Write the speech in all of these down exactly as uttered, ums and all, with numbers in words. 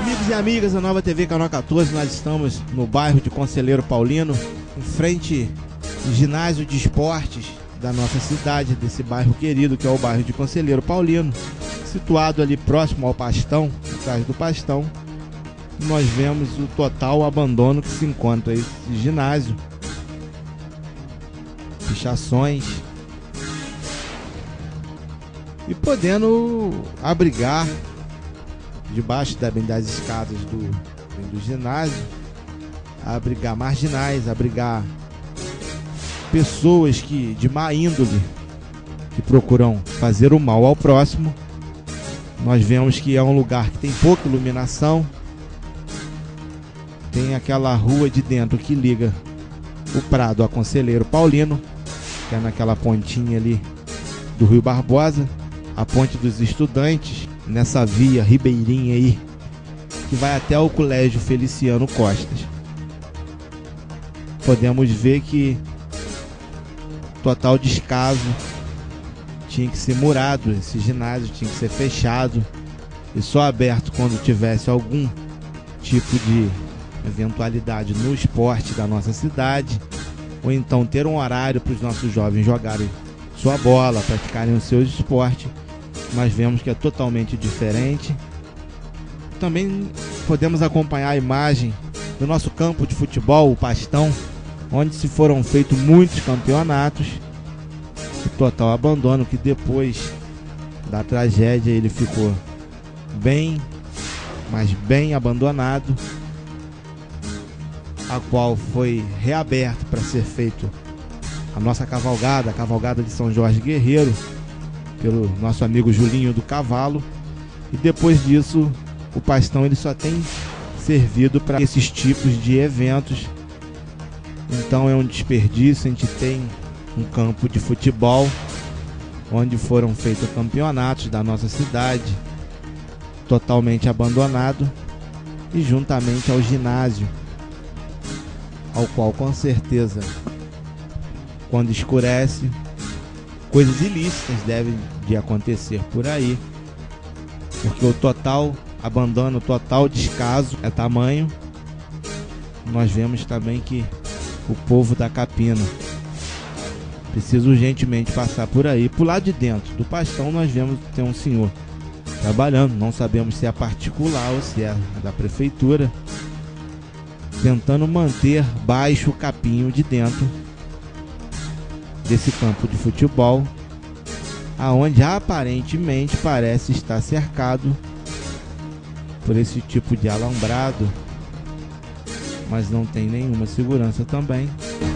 Amigos e amigas da Nova T V Canal quatorze, nós estamos no bairro de Conselheiro Paulino, em frente ao ginásio de esportes da nossa cidade, desse bairro querido que é o bairro de Conselheiro Paulino, situado ali próximo ao Pastão, atrás do Pastão. Nós vemos o total abandono que se encontra esse ginásio, pichações, e podendo abrigar debaixo da, das escadas do, do ginásio, abrigar marginais, abrigar pessoas que, de má índole, que procuram fazer o mal ao próximo. Nós vemos que é um lugar que tem pouca iluminação, tem aquela rua de dentro que liga o Prado a Conselheiro Paulino, que é naquela pontinha ali do Rio Barbosa, a Ponte dos Estudantes, nessa via ribeirinha aí, que vai até o Colégio Feliciano Costas. Podemos ver que total descaso, tinha que ser murado, esse ginásio tinha que ser fechado e só aberto quando tivesse algum tipo de eventualidade no esporte da nossa cidade, ou então ter um horário para os nossos jovens jogarem sua bola, praticarem o seu esporte. Mas vemos que é totalmente diferente. Também podemos acompanhar a imagem do nosso campo de futebol, o Pastão, onde se foram feitos muitos campeonatos. O total abandono, que depois da tragédia ele ficou bem, mas bem abandonado, a qual foi reaberto para ser feito a nossa cavalgada, a cavalgada de São Jorge Guerreiro, pelo nosso amigo Julinho do Cavalo. E depois disso o Pastão ele só tem servido para esses tipos de eventos. Então é um desperdício. A gente tem um campo de futebol onde foram feitos campeonatos da nossa cidade, totalmente abandonado, e juntamente ao ginásio, ao qual com certeza, quando escurece, coisas ilícitas devem de acontecer por aí, porque o total abandono, o total descaso é tamanho. Nós vemos também que o povo da Capina precisa urgentemente passar por aí. Por lá de dentro do Pastão nós vemos que tem um senhor trabalhando, não sabemos se é particular ou se é da prefeitura, tentando manter baixo o capinho de dentro desse campo de futebol, aonde aparentemente parece estar cercado por esse tipo de alambrado, mas não tem nenhuma segurança também.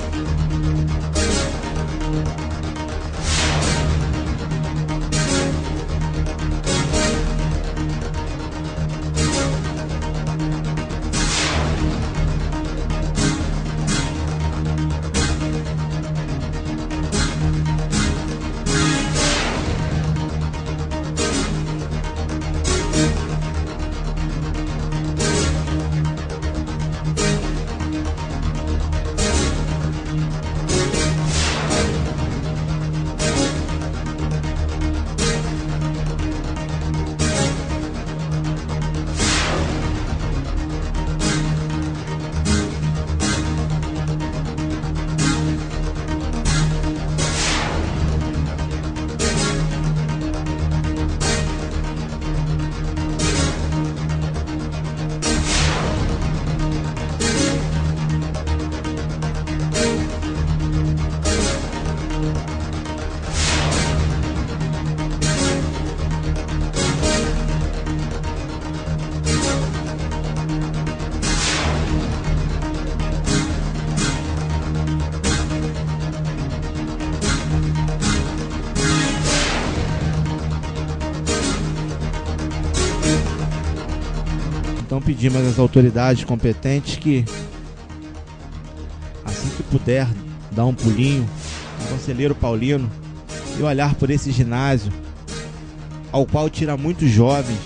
Então pedimos às autoridades competentes que, assim que puder, dar um pulinho no Conselheiro Paulino e olhar por esse ginásio, ao qual tira muitos jovens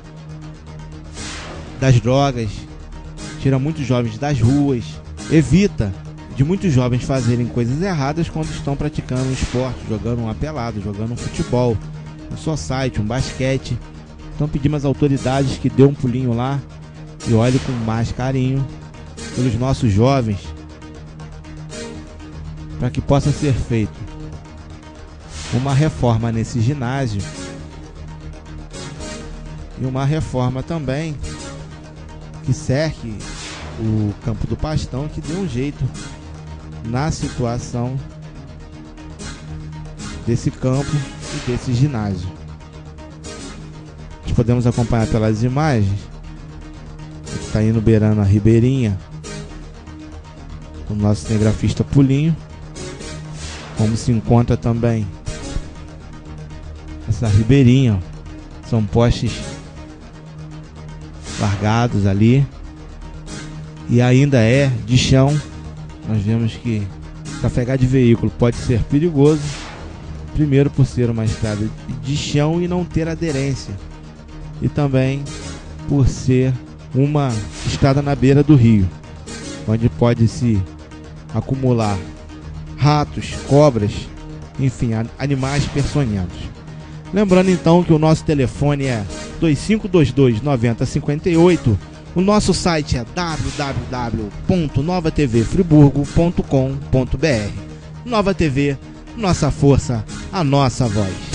das drogas, tira muitos jovens das ruas, evita de muitos jovens fazerem coisas erradas quando estão praticando um esporte, jogando uma pelada, jogando um futebol, um society, um basquete. Então pedimos às autoridades que dê um pulinho lá e olhe com mais carinho pelos nossos jovens, para que possa ser feito uma reforma nesse ginásio e uma reforma também que cerque o campo do Pastão, que dê um jeito na situação desse campo e desse ginásio. Nós podemos acompanhar pelas imagens, está indo beirando a ribeirinha o nosso cinegrafista Pulinho, como se encontra também essa ribeirinha, são postes largados ali e ainda é de chão. Nós vemos que trafegar de veículo pode ser perigoso, primeiro por ser uma estrada de chão e não ter aderência, e também por ser uma estrada na beira do rio, onde pode se acumular ratos, cobras, enfim, animais peçonhentos. Lembrando então que o nosso telefone é dois cinco dois dois, nove zero cinco oito, o nosso site é w w w ponto nova t v friburgo ponto com ponto b r. Nova T V, nossa força, a nossa voz.